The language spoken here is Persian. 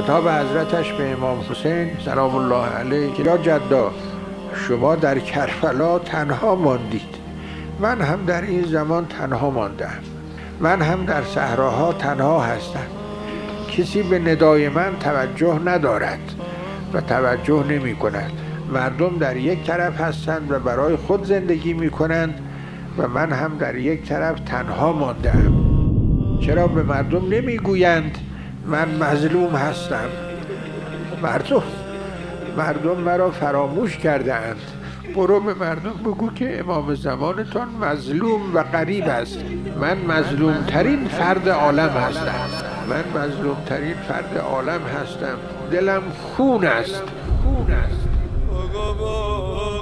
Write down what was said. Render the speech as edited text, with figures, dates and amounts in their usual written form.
خطاب حضرتش به امام حسین سلام الله علیه که یا جدا شما در کربلا تنها ماندید، من هم در این زمان تنها ماندم، من هم در صحراها تنها هستم، کسی به ندای من توجه ندارد و توجه نمی کند. مردم در یک طرف هستند و برای خود زندگی می کنند و من هم در یک طرف تنها ماندم. چرا به مردم نمی گویند من مظلوم هستم؟ مردم مرا فراموش کرده اند. برو به مردم بگو که امام زمانتان مظلوم و غریب است. من مظلوم ترین فرد عالم هستم. من مظلوم ترین فرد عالم هستم. دلم خون است.